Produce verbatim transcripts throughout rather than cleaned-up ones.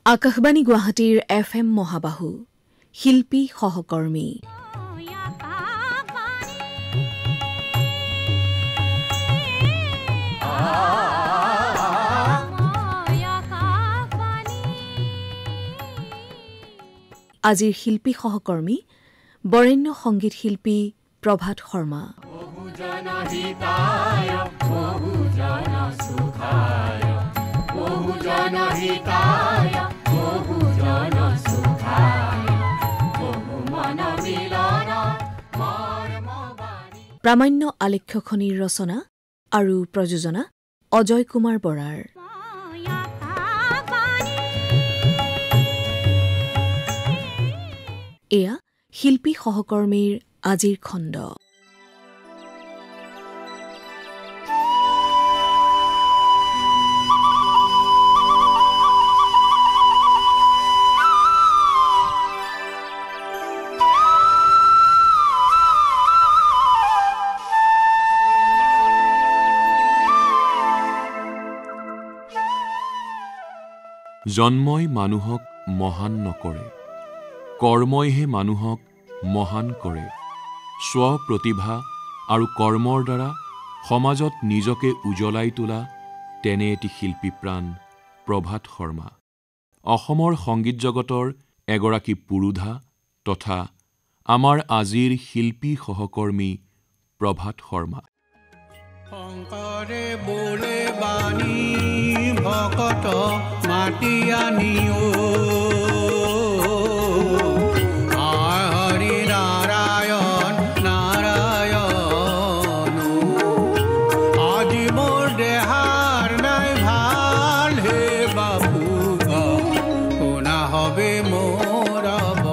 আকাশবাণী গুৱাহাটীৰ F M মহাবাহু শিল্পী সহকৰ্মী আজিৰ শিল্পী সহকৰ্মী বৰেণ্য সংগীত শিল্পী প্ৰভাত শৰ্মা। প্ৰামাণ্য আলেখ্যখনিৰ ৰচনা আৰু প্ৰযোজনা অজয় কুমাৰ বৰাৰ। এয়া শিল্পী সহকৰ্মীৰ আজিৰ খণ্ড। জন্মই মানুহক মহান নকৰে, কৰ্মইহে মানুহক মহান কৰে। স্বপ্ৰতিভা আৰু কৰ্মৰ দ্বাৰা সমাজত নিজকে উজ্বলাই তোলা তেনে এটি শিল্পী প্ৰাণ প্ৰভাত শৰ্মা। অসমৰ সংগীত জগতৰ এগৰাকী পুৰোধা তথা আমাৰ আজিৰ শিল্পী সহকৰ্মী প্ৰভাত শৰ্মা। শংকৰে বোলে বাণী ভকত মাতি আনিও, হৰি নাৰায়ণ নাৰায়ণ, আজি মোৰ দেহাৰ নাই ভাল, হে বাবু শুনা হবে মোৰ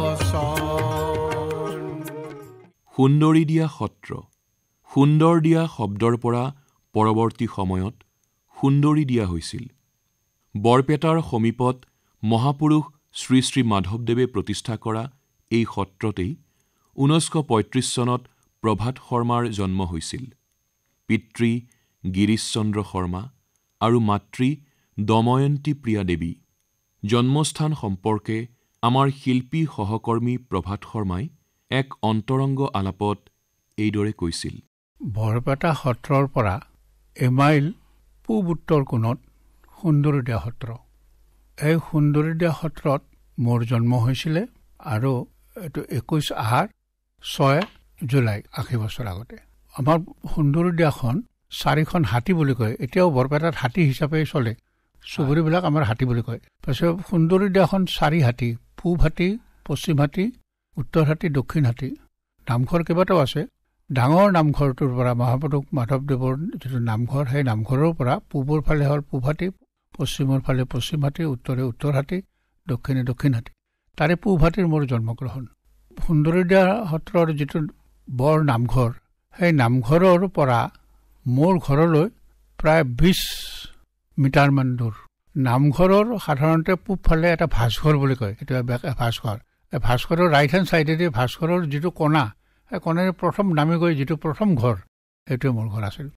বচন। সুন্দৰী দিয়া সত্ৰ। সুন্দৰ দিয়া শব্দৰ পৰা পৰৱৰ্তী সময়ত সুন্দৰী দিয়া হৈছিল। বৰপেটাৰ সমীপত মহাপুৰুষ শ্ৰী শ্ৰী মাধৱদেৱে প্ৰতিষ্ঠা কৰা এই সত্ৰতেই ঊনৈছশ পঁয়ত্ৰিছ চনত প্ৰভাত শৰ্মাৰ জন্ম হৈছিল। পিতৃ গিৰীশ চন্দ্ৰ শৰ্মা আৰু মাতৃ দময়ন্তী প্ৰিয়া দেৱী। জন্মস্থান সম্পৰ্কে আমাৰ শিল্পী সহকৰ্মী প্ৰভাত শৰ্মাই এক অন্তৰংগ আলাপত এইদৰে কৈছিল। বৰপেটা সত্ৰৰ পৰা এমাইল পূব উত্তৰ কোণত সুন্দৰীদিয়া সত্ৰ। এই সুন্দৰীদিয়া সত্ৰত মোৰ জন্ম হৈছিলে আৰু এইটো একৈছ আহাৰ ছয় জুলাই আশী বছৰ আগতে। আমাৰ সুন্দৰীদিয়াখন চাৰিখন হাতী বুলি কয়, এতিয়াও বৰপেটাত হাতী হিচাপে চলে, চুবুৰীবিলাক আমাৰ হাতী বুলি কয়। তাৰপিছত সুন্দৰীদিয়াখন চাৰি হাতী, পূব হাতী, পশ্চিম হাতী, উত্তৰ হাতী, দক্ষিণ হাতী। নামঘৰ কেইবাটাও আছে। ডাঙৰ নামঘৰটোৰ পৰা মহাপুৰুষ মাধৱদেৱৰ যিটো নামঘৰ, সেই নামঘৰৰ পৰা পূবৰ ফালে হ'ল পূব হাতী, পশ্চিমৰ ফালে পশ্চিম হাতী, উত্তৰে উত্তৰ হাতী, দক্ষিণে দক্ষিণ হাতী। তাৰে পূব হাতীৰ মোৰ জন্মগ্ৰহণ। সুন্দৰীদিয়া সত্ৰৰ যিটো বৰ নামঘৰ, সেই নামঘৰৰ পৰা মোৰ ঘৰলৈ প্ৰায় বিছ মিটাৰমান দূৰ। নামঘৰৰ সাধাৰণতে পূব ফালে এটা ভাস্কৰ বুলি কয়, এইটো ভাস্কৰ। এই ভাস্কৰৰ ৰাইট হেণ্ড চাইডেদি ভাস্কৰৰ যিটো কণা, এই কণাৰে প্ৰথম নামি গৈ যিটো প্ৰথম ঘৰ, সেইটোৱে মোৰ ঘৰ আছিল।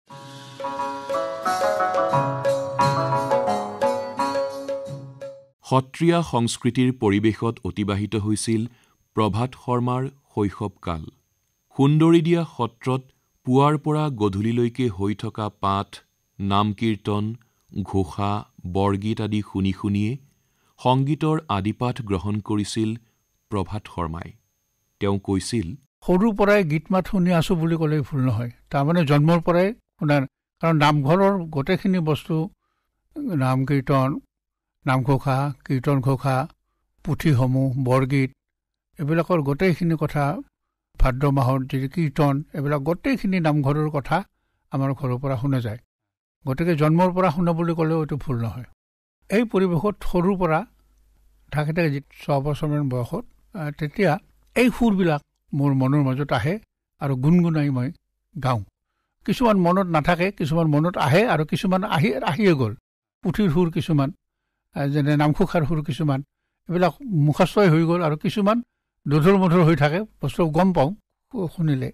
সত্ৰীয়া সংস্কৃতিৰ পৰিৱেশত অতিবাহিত হৈছিল প্ৰভাত শৰ্মাৰ শৈশৱকাল। সুন্দৰীদিয়া সত্ৰত পুৱাৰ পৰা গধূলিলৈকে হৈ থকা পাঠ, নাম কীৰ্তন, ঘোষা, বৰগীত আদি শুনি শুনিয়ে সংগীতৰ আদিপাঠ গ্ৰহণ কৰিছিল প্ৰভাত শৰ্মাই। তেওঁ কৈছিল, সৰুৰ পৰাই গীত মাত শুনি আছো বুলি ক'লেই ভুল নহয়। তাৰমানে জন্মৰ পৰাই শুনাৰ, কাৰণ নামঘৰৰ গোটেইখিনি বস্তু, নাম কীৰ্তন, নামঘোষা, কীৰ্তন ঘোষা, পুথিসমূহ, বৰগীত, এইবিলাকৰ গোটেইখিনি কথা, ভাদ্ৰ মাহৰ যি কীৰ্তন, এইবিলাক গোটেইখিনি নামঘৰৰ কথা আমাৰ ঘৰৰ পৰা শুনা যায়। গতিকে জন্মৰ পৰা শুনা বুলি ক'লেও এইটো ভুল নহয়। এই পৰিৱেশত সৰুৰ পৰা থাকি থাকি ছয় বছৰমান বয়সত তেতিয়া এই সুৰবিলাক মোৰ মনৰ মাজত আহে আৰু গুণগুণাই মই গাওঁ। কিছুমান মনত নাথাকে, কিছুমান মনত আহে আৰু কিছুমান আহি আহিয়ে গ'ল। পুথিৰ সুৰ কিছুমান, যেনে নামঘোষাৰ সুৰ কিছুমান, এইবিলাক মুখাশ্ৰয় হৈ গ'ল আৰু কিছুমান দোধৰ মধুৰ হৈ থাকে, বস্তু গম পাওঁ শুনিলে।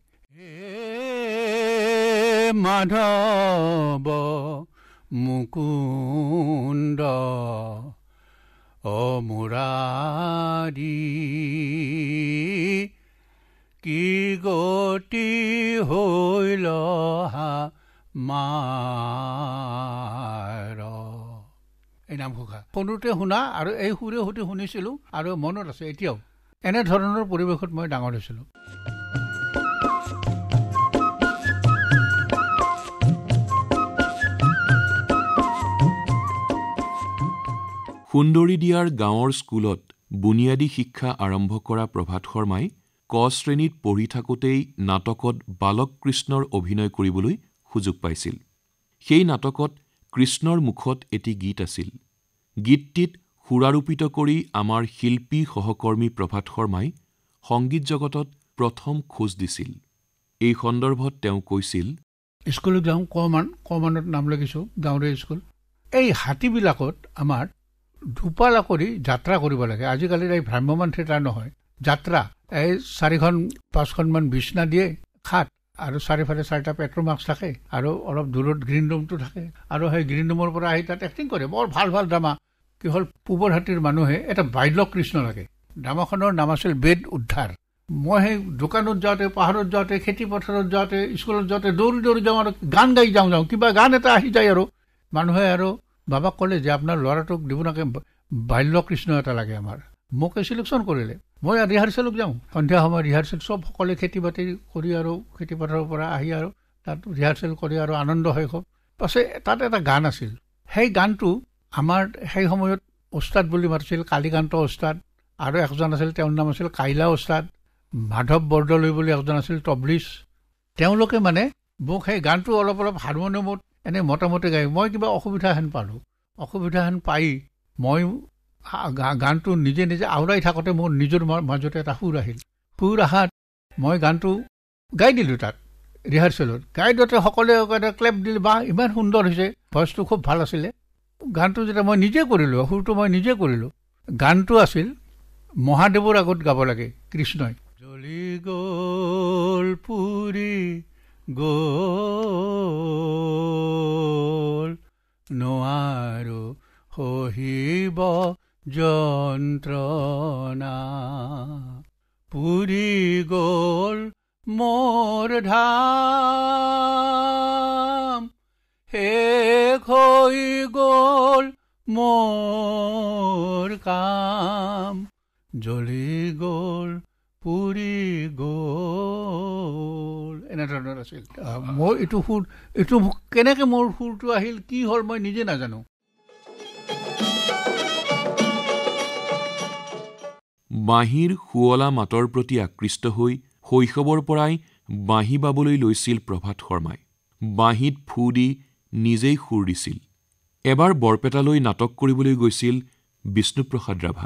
মাধৱ মুকুন্দ অ মুৰাৰী কি গতি হৈল মাৰ। এই নাম ঘোষা সৰুতে শুনা আৰু এই সুৰে সুতে শুনিছিলোঁ আৰু মনত আছে এতিয়াও। এনেধৰণৰ পৰিৱেশত মই ডাঙৰ হৈছিলোঁ। সুন্দৰী দিয়াৰ গাঁৱৰ স্কুলত বুনিয়াদী শিক্ষা আৰম্ভ কৰা প্ৰভাত শৰ্মাই ক শ্ৰেণীত পঢ়ি থাকোঁতেই নাটকত বালক কৃষ্ণৰ অভিনয় কৰিবলৈ সুযোগ পাইছিল। সেই নাটকত কৃষ্ণৰ মুখত এটি গীত আছিল। গীতটিত সুৰাৰোপিত কৰি আমাৰ শিল্পী সহকৰ্মী প্ৰভাত শৰ্মাই সংগীত জগতত প্ৰথম খোজ দিছিল। এই সন্দৰ্ভত তেওঁ কৈছিল, স্কুলত যাওঁ, কমান কমানত নাম লাগিছোঁ, গাঁৱৰে স্কুল। এই হাতীবিলাকত আমাৰ দুপালা কৰি যাত্ৰা কৰিব লাগে। আজিকালিৰ এই ভ্ৰাম্যমান থিয়েটাৰ নহয়, যাত্ৰা। এই চাৰিখন পাঁচখনমান বিচনা দিয়ে, খাট, আৰু চাৰিফালে চাৰিটা পেট্ৰ মাস্ক থাকে, আৰু অলপ দূৰত গ্ৰীণ ৰুমটো থাকে, আৰু সেই গ্ৰীণ ৰুমৰ পৰা আহি তাত এক্টিং কৰে। বৰ ভাল ভাল ড্ৰামা। কি হ'ল, পূবৰ হাতীৰ মানুহে এটা বাল্য কৃষ্ণ লাগে। ড্ৰামাখনৰ নাম আছিল বেদ উদ্ধাৰ। মই সেই দোকানত যাওঁতে, পাহাৰত যাওঁতে, খেতি পথাৰত যাওঁতে, স্কুলত যাওঁতে দৌৰি দৌৰি যাওঁ আৰু গান গাই যাওঁ যাওঁ কিবা গান এটা আহি যায়। আৰু মানুহে আৰু বাবাক ক'লে যে আপোনাৰ ল'ৰাটোক দিব নাকে, বাল্য কৃষ্ণ এটা লাগে আমাৰ। মোকে চিলেকশ্যন কৰিলে। মই ৰিহাৰ্চেলত যাওঁ, সন্ধিয়া সময়ত ৰিহাৰ্চেল চব সকলোৱে খেতি বাতি কৰি আৰু খেতি পথাৰৰ পৰা আহি আৰু তাত ৰিহাৰ্চেল কৰি আৰু আনন্দ হয় খুব। পাছে তাত এটা গান আছিল। সেই গানটো আমাৰ সেই সময়ত ওস্তাদ বুলি মাতিছিল কালীকান্ত ওস্তাদ, আৰু একজন আছিল, তেওঁৰ নাম আছিল কাইলা ওস্তাদ, মাধৱ বৰদলৈ বুলি একজন আছিল তবলিছ। তেওঁলোকে মানে মোক সেই গানটো অলপ অলপ হাৰমনিয়ামত এনেই মোটামুটি গাই, মই কিবা অসুবিধা হেন পালোঁ। অসুবিধা হেন পাই মই গানটো নিজে নিজে আওৰাই থাকোঁতে মোৰ নিজৰ মাজতে এটা সুৰ আহিল। সুৰ অহাত মই গানটো গাই দিলোঁ তাত ৰিহাৰ্চেলত। গাই দিওঁতে সকলোৱে ক্লেপ দিলে, বা ইমান সুন্দৰ হৈছে, ভইচটো খুব ভাল আছিলে। গানটো যেতিয়া মই নিজে কৰিলোঁ, সুৰটো মই নিজে কৰিলোঁ। গানটো আছিল মহাদেৱৰ আগত গাব লাগে কৃষ্ণই। জ্বলি গ'ল পুৰি গ'ল নোৱাৰো সহিব যন্ত্ৰণা, পুৰি গ'ল মোৰ ধাম, শেষ হৈ গ'ল মোৰ কাম, জ্বলি গ'ল পুৰি গ'ল। এনেধৰণৰ আছিল। মই এইটো সুৰ, এইটো কেনেকে মোৰ সুৰটো আহিল, কি হ'ল, মই নিজে নাজানো। বাঁহীৰ শুৱলা মাতৰ প্ৰতি আকৃষ্ট হৈ শৈশৱৰ পৰাই বাঁহী বাবলৈ লৈছিল প্ৰভাত শৰ্মাই। বাঁহীত ফু দি নিজেই সুৰ দিছিল। এবাৰ বৰপেটালৈ নাটক কৰিবলৈ গৈছিল বিষ্ণুপ্ৰসাদ ৰাভা।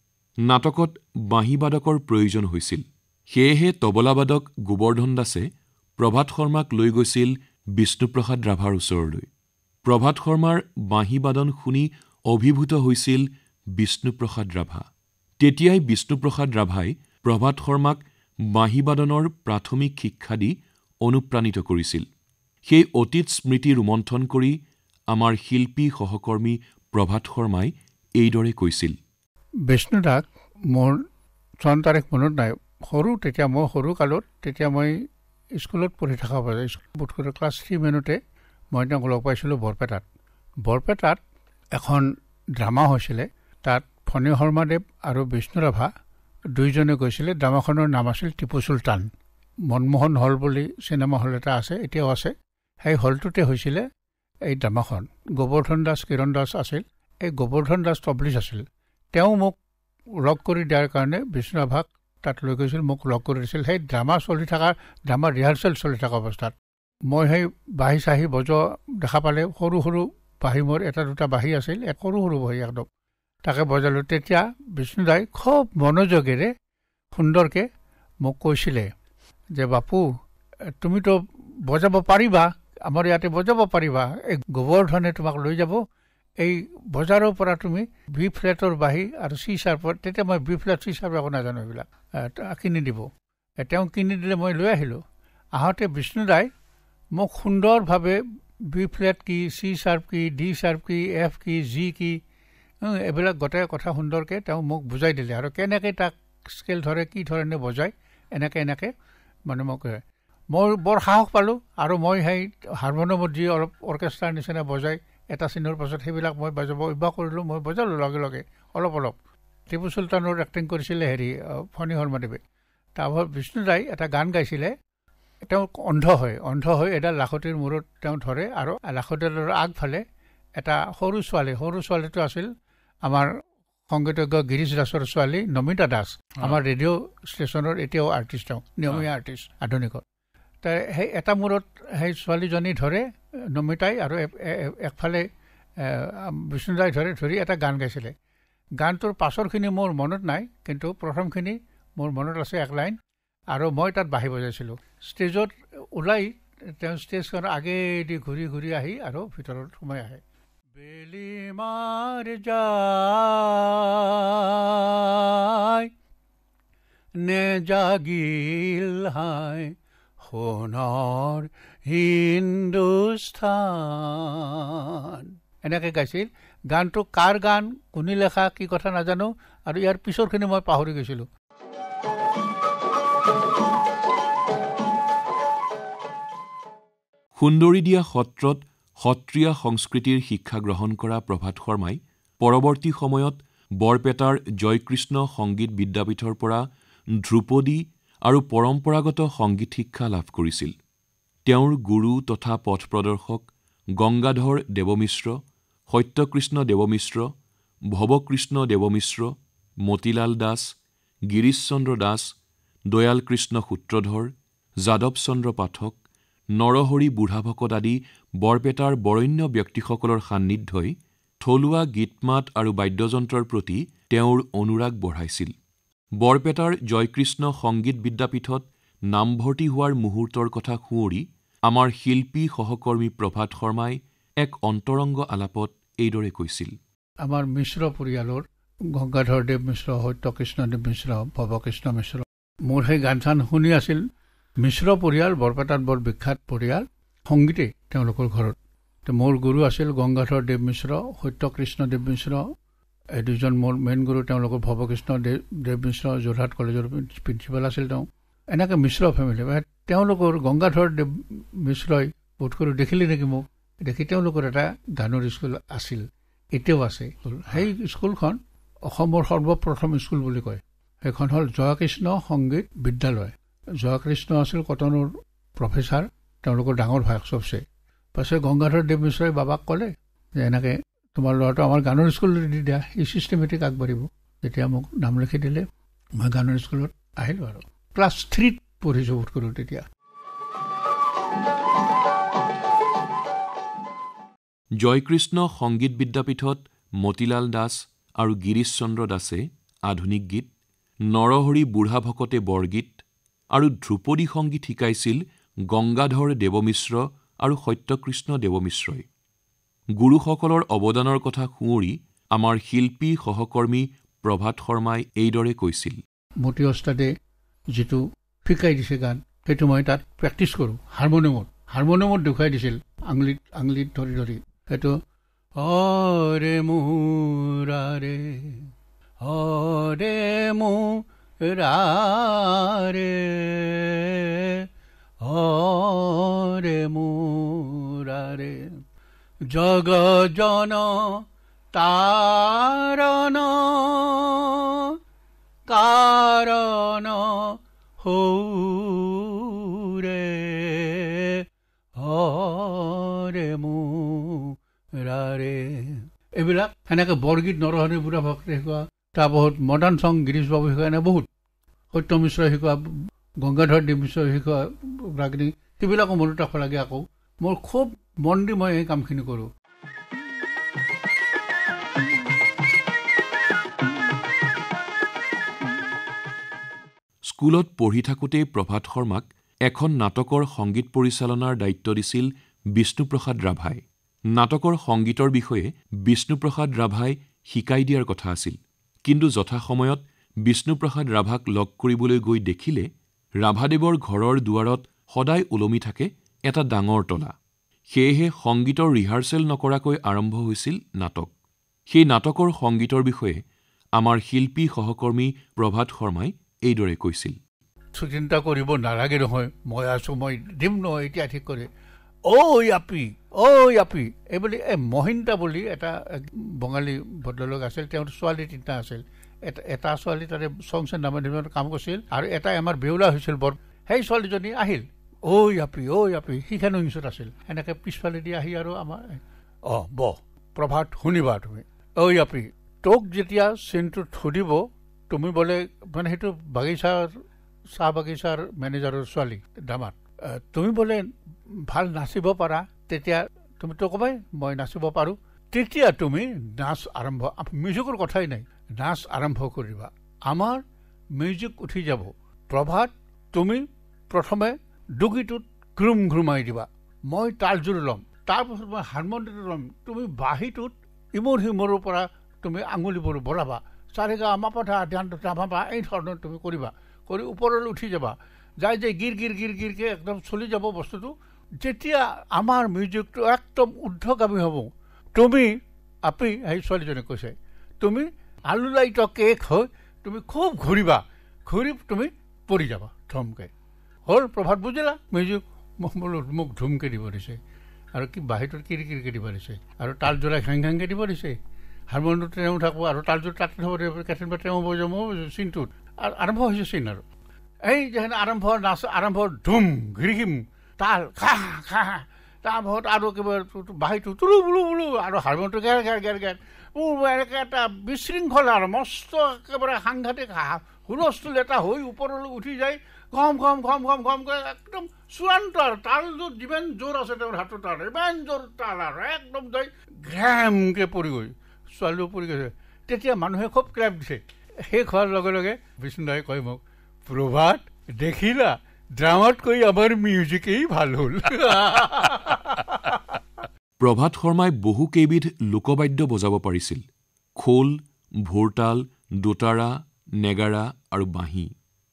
নাটকত বাঁহীবাদকৰ প্ৰয়োজন হৈছিল। সেয়েহে তবলাবাদক গোবৰ্ধন দাসে প্ৰভাত শৰ্মাক লৈ গৈছিল বিষ্ণুপ্ৰসাদ ৰাভাৰ ওচৰলৈ। প্ৰভাত শৰ্মাৰ বাঁহীবাদন শুনি অভিভূত হৈছিল বিষ্ণুপ্ৰসাদ ৰাভা। তেতিয়াই বিষ্ণুপ্ৰসাদ ৰাভাই প্ৰভাত শৰ্মাক বাঁহীবাদনৰ প্ৰাথমিক শিক্ষা দি অনুপ্ৰাণিত কৰিছিল। সেই অতীত স্মৃতি ৰোমন্থন কৰি আমাৰ শিল্পী সহকৰ্মী প্ৰভাত শৰ্মাই এইদৰে কৈছিল, বিষ্ণুদাক মোৰ চন তাৰিখ মনত নাই। সৰু তেতিয়া, মই সৰু কালত, তেতিয়া মই স্কুলত পঢ়ি থকা পাইছোঁ। স্কুল ক্লাছ থ্ৰী মানতে মই তেওঁক লগ পাইছিলোঁ বৰপেটাত। বৰপেটাত এখন ড্ৰামা হৈছিলে। তাত ফণী শৰ্মাদেৱ আৰু বিষ্ণু ৰাভা দুইজনে গৈছিলে। ড্ৰামাখনৰ নাম আছিল টিপু চুলতান। মনমোহন হল বুলি চিনেমা হল এটা আছে, এতিয়াও আছে। সেই হলটোতে হৈছিলে এই ড্ৰামাখন। গোবৰ্ধন দাস, কিৰণ দাস আছিল। এই গোবৰ্ধন দাস তবলিছ আছিল। তেওঁ মোক লগ কৰি দিয়াৰ কাৰণে বিষ্ণু ৰাভাক তাত লৈ গৈছিল, মোক লগ কৰি দিছিল। সেই ড্ৰামা চলি থকা, ড্ৰামা ৰিহাৰ্চেল চলি থকা অৱস্থাত মই সেই বাঁহী চাহী বজোৱা দেখা পালে, সৰু সৰু বাঁহী, মোৰ এটা দুটা বাঁহী আছিল, এক সৰু সৰু বাঁহী একদম, তাকে বজালোঁ। তেতিয়া বিষ্ণুদাই খুব মনোযোগেৰে সুন্দৰকৈ মোক কৈছিলে যে, বাপু তুমিতো বজাব পাৰিবা, আমাৰ ইয়াতে বজাব পাৰিবা, এই গোবৰ্ধনে তোমাক লৈ যাব, এই বজাৰৰ পৰা তুমি বি ফ্লেটৰ বাঁহী আৰু চি চাৰ্পৰ, তেতিয়া মই বি ফ্লেট চি চাৰ্প একো নাজানো, এইবিলাক কিনি দিব। তেওঁ কিনি দিলে, মই লৈ আহিলোঁ। আহোঁতে বিষ্ণুদাই মোক সুন্দৰভাৱে B flat key, C sharp key, D sharp key, F key, G key, এইবিলাক গোটেই কথা সুন্দৰকৈ তেওঁ মোক বুজাই দিলে আৰু কেনেকৈ তাক স্কেল ধৰে কি ধৰণে বজায় এনেকৈ এনেকৈ মানে মোক মই বৰ সাহস পালোঁ আৰু মই সেই হাৰমনিয়ামত যি অলপ অৰ্কেষ্ট্ৰাৰ নিচিনা বজাই এটা চিনৰ পাছত সেইবিলাক মই বজাব অভ্যাস কৰিলোঁ মই বজালোঁ লগে লগে অলপ অলপ টিপু চুলতানৰ এক্টিং কৰিছিলে হেৰি ফণী শৰ্মাদেৱে তাৰপৰা বিষ্ণুদাই এটা গান গাইছিলে তেওঁ অন্ধ হয় অন্ধ হৈ এডাল লাখুটিৰ মূৰত তেওঁ ধৰে আৰু লাখুটিডালৰ আগফালে এটা সৰু ছোৱালী সৰু ছোৱালীটো আছিল আমাৰ সংগীতজ্ঞ গিৰিশ দাসৰ ছোৱালী নমিতা দাস আমাৰ ৰেডিঅ' ষ্টেচনৰ এতিয়াও আৰ্টিষ্ট তেওঁ নিয়মীয়া আৰ্টিষ্ট আধুনিকত তাই সেই এটা মূৰত সেই ছোৱালীজনী ধৰে নমিতাই আৰু একফালে বিষ্ণুদাই ধৰে ধৰি এটা গান গাইছিলে গানটোৰ পাছৰখিনি মোৰ মনত নাই কিন্তু প্ৰথমখিনি মোৰ মনত আছে এক লাইন আৰু মই তাত বাঁহী বজাইছিলোঁ ষ্টেজত ওলাই তেওঁ ষ্টেজখনৰ আগেদি ঘূৰি ঘূৰি আহি আৰু ভিতৰত সোমাই আহে বেলি মাৰ যায় নে জাগিল হাই সোণৰ হিন্দুস্থান এনেকৈ গাইছিল গানটো কাৰ গান কোনে লেখা কি কথা নাজানো আৰু ইয়াৰ পিছৰখিনি মই পাহৰি গৈছিলোঁ সুন্দৰী দিয়া সত্ৰত সত্ৰীয়া সংস্কৃতিৰ শিক্ষা গ্ৰহণ কৰা প্ৰভাত শৰ্মাই পৰৱৰ্তী সময়ত বৰপেটাৰ জয়কৃষ্ণ সংগীত বিদ্যাপীঠৰ পৰা ধ্ৰুপদী আৰু পৰম্পৰাগত সংগীত শিক্ষা লাভ কৰিছিল তেওঁৰ গুৰু তথা পথ প্ৰদৰ্শক গংগাধৰ দেৱমিশ্ৰ সত্যকৃষ্ণ দেৱমিশ্ৰ ভৱকৃষ্ণ দেৱমিশ্ৰ মতিলাল দাস গিৰিশ চন্দ্ৰ দাস দয়াল কৃষ্ণ সূত্ৰধৰ যাদৱ চন্দ্ৰ পাঠক নৰহৰি বুঢ়াভকত আদি বৰপেটাৰ বৰেণ্য ব্যক্তিসকলৰ সান্নিধ্যই থলুৱা গীতমাত আৰু বাদ্যযন্ত্ৰৰ প্ৰতি তেওঁৰ অনুৰাগ বঢ়াইছিল বৰপেটাৰ জয়কৃষ্ণ সংগীত বিদ্যাপীঠত নামভৰ্তি হোৱাৰ মুহূৰ্তৰ কথা সুঁৱৰি আমাৰ শিল্পী সহকৰ্মী প্ৰভাত শৰ্মাই এক অন্তৰংগ আলাপত এইদৰে কৈছিল আমাৰ মিশ্ৰ পৰিয়ালৰ গংগাধৰ দেৱ মিশ্ৰ সত্যকৃষ্ণ দেৱ মিশ্ৰ ভৱকৃষ্ণ মিশ্ৰ মোৰ সেই গান চান শুনি আছিল মিশ্ৰ পৰিয়াল বৰপেটাত বৰ বিখ্যাত পৰিয়াল সংগীতে তেওঁলোকৰ ঘৰত মোৰ গুৰু আছিল গংগাধৰ দেৱ মিশ্ৰ সত্যকৃষ্ণ দেৱ মিশ্ৰ এই দুজন মোৰ মেইন গুৰু তেওঁলোকৰ ভৱকৃষ্ণ দেৱ দেৱ মিশ্ৰ যোৰহাট কলেজৰ প্ৰিন্সিপাল আছিল তেওঁ এনেকৈ মিশ্ৰ ফেমিলি তেওঁলোকৰ গংগাধৰ দেৱ মিশ্ৰই বোধ কৰোঁ দেখিলে নেকি মোক দেখি তেওঁলোকৰ এটা গানৰ স্কুল আছিল এতিয়াও আছে সেই স্কুলখন অসমৰ সৰ্বপ্ৰথম স্কুল বুলি কয় সেইখন হ'ল জয়কৃষ্ণ সংগীত বিদ্যালয় জয়কৃষ্ণ আছিল কটনৰ প্ৰফেচাৰ তেওঁলোকৰ ডাঙৰ ভায়েক চবচে পাছে গংগাধৰ দেৱ মিশ্ৰই বাবাক ক'লে যে এনেকৈ তোমাৰ ল'ৰাটো আমাৰ গানৰ স্কুলত দি দিয়া ই ছিষ্টেমেটিক আগবাঢ়িব যেতিয়া মোক নাম লিখি দিলে মই গানৰ স্কুলত আহিলোঁ আৰু ক্লাছ থ্ৰীত পঢ়িছোঁ বোধ কৰোঁ তেতিয়া জয়কৃষ্ণ সংগীত বিদ্যাপীঠত মতিলাল দাস আৰু গিৰিশ চন্দ্ৰ দাসে আধুনিক গীত নৰহৰি বুঢ়াভকতে বৰগীত আৰু ধ্ৰুপদী সংগীত শিকাইছিল গংগাধৰ দেৱমিশ্ৰ আৰু সত্যকৃষ্ণ দেৱমিশ্ৰই গুৰুসকলৰ অৱদানৰ কথা সুঁৱৰি আমাৰ শিল্পী সহকৰ্মী প্ৰভাত শৰ্মাই এইদৰে কৈছিল মতি ওস্তাদে যিটো শিকাই দিছে গান সেইটো মই তাত প্ৰেক্টিছ কৰোঁ হাৰমনিয়ামত হাৰমনিয়ামত দেখুৱাই দিছিল আঙুলিত আঙুলিত ধৰি ধৰি সেইটো অৰে মোৰাৰে অৰে মোৰাৰে অৰে মোৰাৰে জগজন তাৰণ কাৰণ হৌৰে হৰে মোৰাৰে এইবিলাক সেনেকৈ বৰগীত নৰহৰি বুঢ়াভকতে শিকোৱা তাৰপাছত মডাৰ্ণ চং গিৰিশ বাবু শিকোৱা এনে বহুত সত্য মিশ্ৰ শিকোৱা গংগাধৰ দেৱ মিশ্ৰ শিকোৱা ৰাগিনী সেইবিলাকো মনত ৰাখিব লাগে আকৌ মোৰ খুব মন দি মই এই কামখিনি কৰোঁ স্কুলত পঢ়ি থাকোঁতেই প্ৰভাত শৰ্মাক এখন নাটকৰ সংগীত পৰিচালনাৰ দায়িত্ব দিছিল বিষ্ণুপ্ৰসাদ ৰাভাই নাটকৰ সংগীতৰ বিষয়ে বিষ্ণুপ্ৰসাদ ৰাভাই শিকাই দিয়াৰ কথা আছিল কিন্তু যথাসময়ত বিষ্ণুপ্ৰসাদ ৰাভাক লগ কৰিবলৈ গৈ দেখিলে ৰাভাদেৱৰ ঘৰৰ দুৱাৰত সদায় ওলমি থাকে এটা ডাঙৰ তলা সেয়েহে সংগীতৰ ৰিহাৰ্চেল নকৰাকৈ আৰম্ভ হৈছিল নাটক সেই নাটকৰ সংগীতৰ বিষয়ে আমাৰ শিল্পী সহকৰ্মী প্ৰভাত শৰ্মাই এইদৰে কৈছিল। চিন্তা কৰিব নালাগে নহয়, মই আছোঁ, মই দিম নহয়, এতিয়া ঠিক কৰে। ঐ আপি ঐ আপি এইবুলি এই মহিন্তা বুলি এটা বঙালী ভদ্ৰলোক আছিল, তেওঁৰ ছোৱালী তিনিটা আছিল। এটা এটা ছোৱালী তাতে চং চেন নামৰ কাম কৰিছিল আৰু এটাই আমাৰ বেউলা হৈছিল বৰ। সেই ছোৱালীজনী আহিল, ঐ আপি ঐ আপি সিখানো ইঞ্চত আছিল। সেনেকৈ পিছফালেদি আহি আৰু আমাৰ অঁ ব প্ৰভাত শুনিবা তুমি, ঐ আপি তোক যেতিয়া চিনটোত সুধিব, তুমি বোলে মানে সেইটো বাগিচাৰ চাহ বাগিচাৰ মেনেজাৰৰ ছোৱালী দামাত, তুমি বোলে ভাল নাচিব পাৰা, তেতিয়া তুমি তো ক'বাই মই নাচিব পাৰোঁ, তেতিয়া তুমি নাচ আৰম্ভ, মিউজিকৰ কথাই নাই, নাচ আৰম্ভ কৰিবা। আমাৰ মিউজিক উঠি যাব। প্ৰভাত তুমি প্ৰথমে ডুগিটোত ঘ্ৰুম ঘ্ৰুমাই দিবা, মই তালযোৰ ল'ম, তাৰপিছত মই হাৰমনিয়ামটো ল'ম, তুমি বাঁহীটোত ইমূৰ সিমূৰৰ পৰা তুমি আঙুলিবোৰ বঢ়াবা, চাৰেগা মাপা ধ্যান নাভাবা, এই ধৰণৰ তুমি কৰিবা, কৰি ওপৰলৈ উঠি যাবা, যাই যে গিৰ গিৰ গিৰ গিৰকৈ একদম চলি যাব বস্তুটো। যেতিয়া আমাৰ মিউজিকটো একদম ঊৰ্ধ্বগামী হ'ব, তুমি আপি সেই ছোৱালীজনে কৈছে, তুমি আলুলাইট কেক হৈ তুমি খুব ঘূৰিবা, ঘূৰি তুমি পৰি যাবা ধমকে। হ'ল প্ৰভাত বুজিলা মিউজিক? মোক বোলো মোক ধুমকে দিব দিছে আৰু কি বাঁহীটোত কিৰি কিৰিকৈ দিব দিছে আৰু তালযোৰা ঘেং ঘেংকৈ দিব দিছে, হাৰমনিয়ামটো তেওঁ থাকিব আৰু তালযোৰ তাতে থ'ব দিব, কেতিয়াবা তেওঁ বজাব মই চিনটোত আৰু আৰম্ভ হৈছে চিন। আৰু এই যেনে আৰম্ভ নাচ আৰম্ভ ধুম ঘিৰিকিম তাল খা খা, তাৰপিছত আৰু কিবা বাঁহীটো তুলু বুলু বুলু আৰু হাৰমনিয়ামটো ঘেৰ ঘেৰ ঘেৰ ঘেৰ, মোৰ এনেকৈ এটা বিশৃংখলা আৰু মস্ত একেবাৰে সাংঘাতিক হুলস্থুল এটা হৈ ওপৰলৈ উঠি যায়, ঘম ঘম ঘম ঘম ঘমকৈ একদম চূড়ান্ত আৰু তালযোৰ যিমান জোৰ আছে তেওঁৰ হাতত তাল ইমান জোৰ তাল আৰু একদম যাই ঘ্ৰেমকৈ পৰি গৈ ছোৱালীও পৰি গৈছে। তেতিয়া মানুহে খুব ক্ৰেপ দিছে। শেষ হোৱাৰ লগে লগে বিষ্ণুদাই কয় মোক, প্ৰভাত দেখিলা ড্ৰামাতকৈ আমাৰ মিউজিকেই ভাল হ'ল। প্ৰভাত শৰ্মাই বহু কেইবিধ লোকবাদ্য বজাব পাৰিছিল, খোল, ভোৰতাল, দোতাৰা, নেগাৰা আৰু বাঁহী।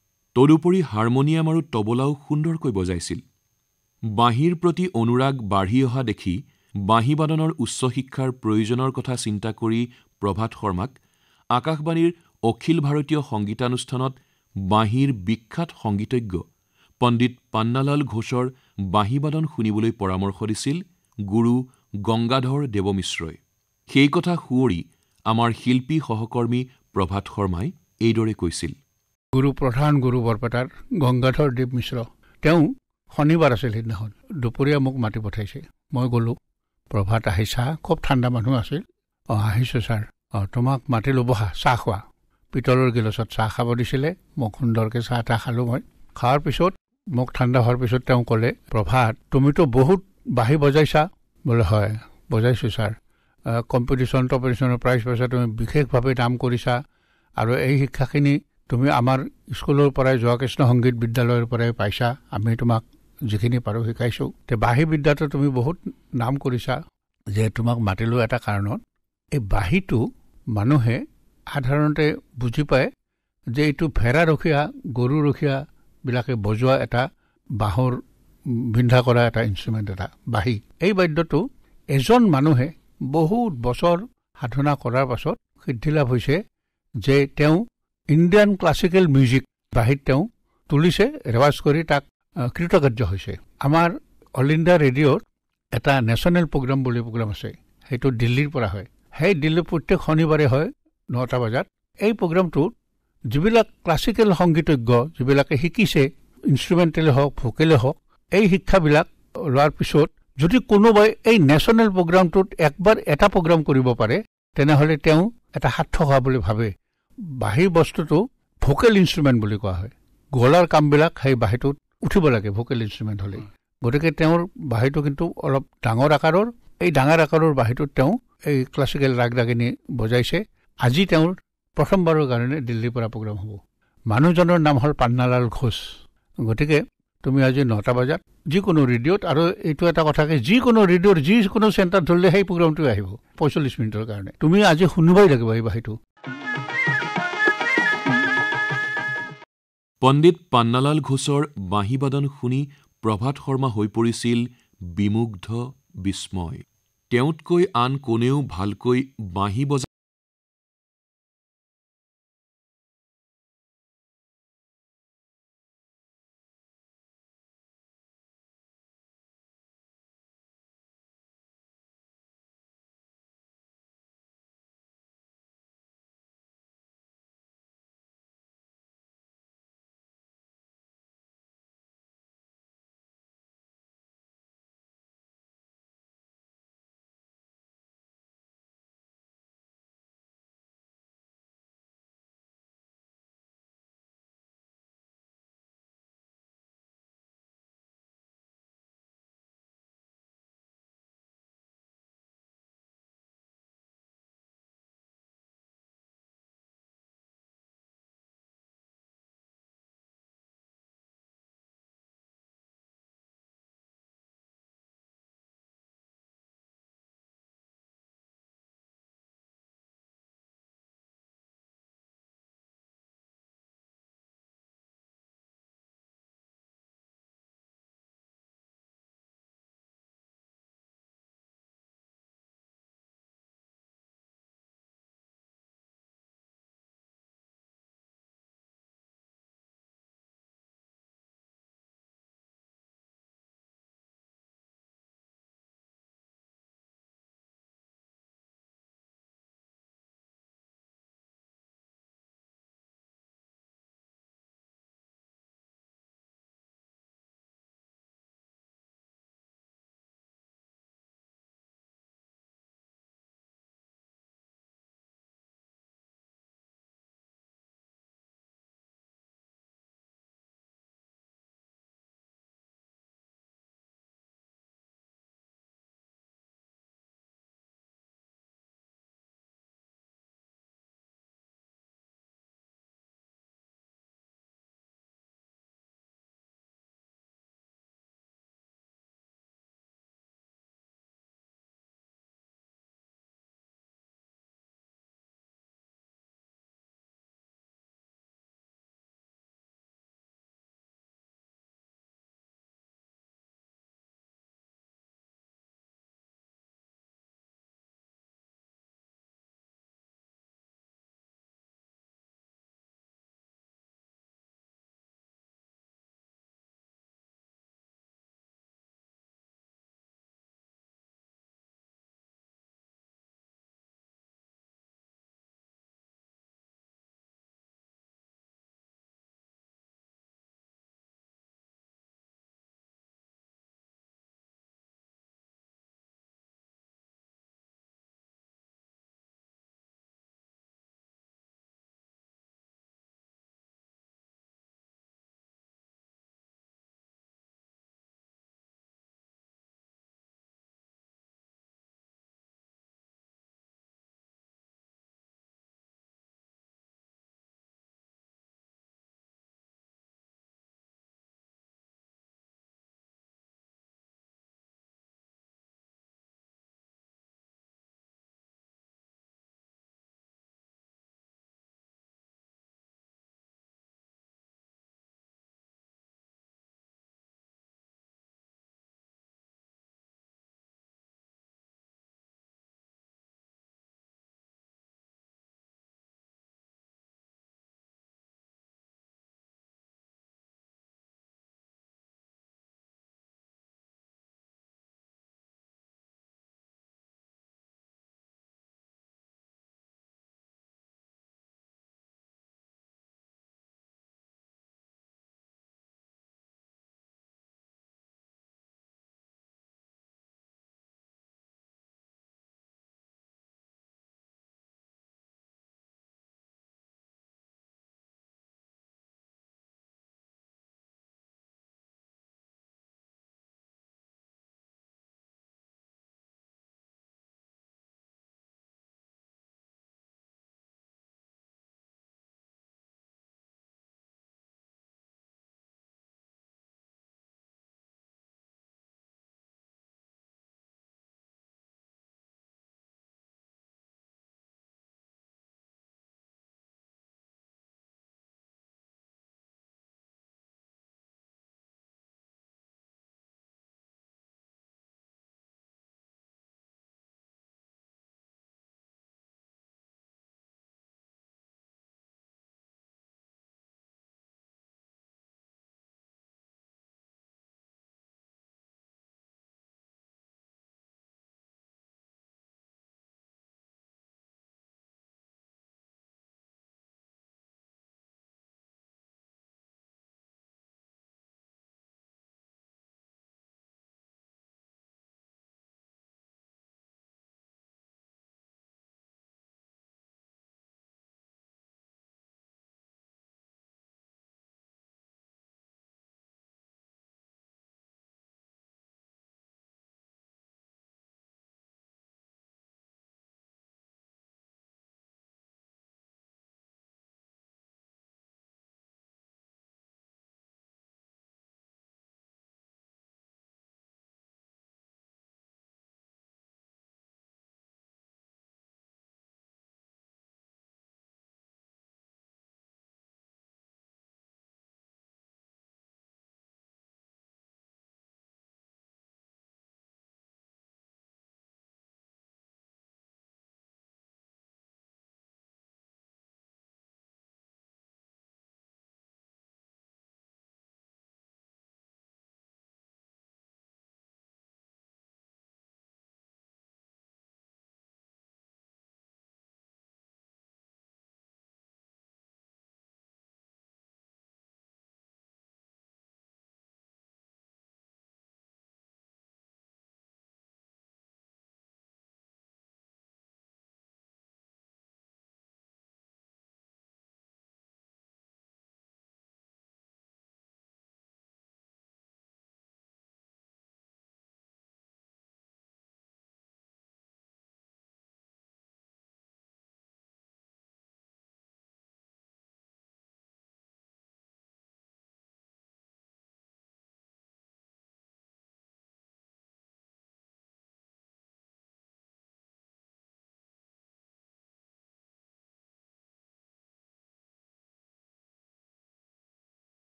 তদুপৰি হাৰমনিয়াম আৰু তবলাও সুন্দৰকৈ বজাইছিল। বাঁহীৰ প্ৰতি অনুৰাগ বাঢ়ি অহা দেখি বাঁহীবাদনৰ উচ্চ শিক্ষাৰ প্ৰয়োজনৰ কথা চিন্তা কৰি প্ৰভাত শৰ্মাক আকাশবাণীৰ অখিল ভাৰতীয় সংগীতানুষ্ঠানত বাঁহীৰ বিখ্যাত সংগীতজ্ঞ পণ্ডিত পান্নালাল ঘোষৰ বাঁহীবাদন শুনিবলৈ পৰামৰ্শ দিছিল গুৰু গংগাধৰ দেৱমিশ্ৰই। সেই কথা সুঁৱৰি আমাৰ শিল্পী সহকৰ্মী প্ৰভাত শৰ্মাই এইদৰে কৈছিল। গুৰু প্ৰধান গুৰু বৰপেটাৰ গংগাধৰ দেৱ মিশ্ৰ, তেওঁ শনিবাৰ আছিল সেইদিনাখন, দুপৰীয়া মোক মাতি পঠাইছে। মই গ'লোঁ, প্ৰভাত আহিছা, খুব ঠাণ্ডা মানুহ আছিল। অঁ আহিছোঁ ছাৰ, অঁ তোমাক মাতিলোঁ বহা চাহ খোৱা। পিতলৰ গিলাচত চাহ খাব দিছিলে, মোক সুন্দৰকৈ চাহ তাহ খালোঁ। মই খোৱাৰ পিছত মোক ঠাণ্ডা হোৱাৰ পিছত তেওঁ ক'লে, প্ৰভাত তুমিতো বহুত বাঁহী বজাইছা। বোলে হয় বজাইছোঁ ছাৰ, কম্পিটিশ্যন টম্পিটিশ্যনৰ প্ৰাইজ পাইছা, তুমি বিশেষভাৱে নাম কৰিছা আৰু এই শিক্ষাখিনি তুমি আমাৰ স্কুলৰ পৰাই যোৱাকৃষ্ণ সংগীত বিদ্যালয়ৰ পৰাই পাইছা, আমি তোমাক যিখিনি পাৰোঁ শিকাইছোঁ। তে বাঁহী বিদ্যাটো তুমি বহুত নাম কৰিছা, যে তোমাক মাতিলোঁ এটা কাৰণত। এই বাঁহীটো মানুহে সাধাৰণতে বুজি পায় যে এইটো ভেড়া ৰখীয়া গৰু ৰখীয়াবিলাকে বজোৱা এটা বাঁহৰ বিন্ধা কৰা এটা ইনষ্ট্ৰুমেণ্ট এটা বাঁহী। এই বাদ্যটো এজন মানুহে বহুত বছৰ সাধনা কৰাৰ পাছত সিদ্ধি লাভ হৈছে যে তেওঁ ইণ্ডিয়ান ক্লাছিকেল মিউজিক বাঁহীত তেওঁ তুলিছে, ৰেৱাজ কৰি তাক কৃতকাৰ্য হৈছে। আমাৰ অল ইণ্ডিয়া ৰেডিঅ'ত এটা নেশ্যনেল প্ৰগ্ৰাম বুলি প্ৰগ্ৰাম আছে, সেইটো দিল্লীৰ পৰা হয়। সেই দিল্লীৰ প্ৰত্যেক শনিবাৰে হয় নটা বজাত। এই প্ৰগ্ৰামটোত যিবিলাক ক্লাছিকেল সংগীতজ্ঞ যিবিলাকে শিকিছে, ইনষ্ট্ৰুমেণ্টেলে হওক ভোকেলে হওক, এই শিক্ষাবিলাক লোৱাৰ পিছত যদি কোনোবাই এই নেশ্যনেল প্ৰগ্ৰামটোত একবাৰ এটা প্ৰগ্ৰাম কৰিব পাৰে, তেনেহ'লে তেওঁ এটা সাৰ্থক হোৱা বুলি ভাবে। বাঁহী বস্তুটো ভোকেল ইনষ্ট্ৰুমেণ্ট বুলি কোৱা হয়। গলাৰ কামবিলাক সেই বাঁহীটোত উঠিব লাগে ভোকেল ইনষ্ট্ৰুমেণ্ট হ'লে। গতিকে তেওঁৰ বাঁহীটো কিন্তু অলপ ডাঙৰ আকাৰৰ। এই ডাঙৰ আকাৰৰ বাঁহীটোত তেওঁ এই ক্লাছিকেল ৰাগ ৰাগিনী বজাইছে। আজি তেওঁৰ প্ৰথমবাৰৰ কাৰণে দিল্লীৰ পৰা প্ৰগ্ৰাম হ'ব। মানুহজনৰ নাম হ'ল পান্নালাল ঘোষ। গতিকে তুমি আজি নটা বজাত যিকোনো ৰেডিঅ'ত, আৰু এইটো এটা কথাকে যিকোনো ৰেডিঅ'ৰ যিকোনো চেণ্টাৰত ধৰিলে সেই প্ৰগ্ৰামটো আহিব পঁয়চল্লিছ মিনিটৰ কাৰণে। তুমি আজি শুনিবই লাগিব এই বাঁহীটো। পণ্ডিত পান্নালাল ঘোষৰ বাঁহীবাদন শুনি প্ৰভাত শৰ্মা হৈ পৰিছিল বিমুগ্ধ বিস্ময়। তেওঁতকৈ আন কোনেও ভালকৈ বাঁহী বজা